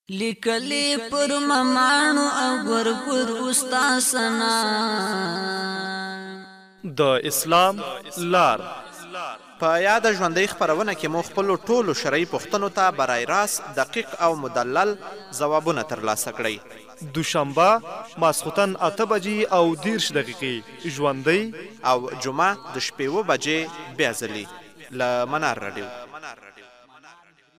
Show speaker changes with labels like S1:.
S1: لیکلی پر ممانو او ګور پر استاسنا
S2: د اسلام لار.
S3: په یاد ژوندۍ خپرونه کې مو خپلو ټولو شرعي پوښتنو ته برای راست دقیق او مدلل ځوابونه ترلاسه کړئ.
S2: دوشنبه ماسخوتن 8 بجې او 30 دقیقې ژوندۍ
S3: او جمعه د شپې 7 بجې بیا ځلې له منار راډیو.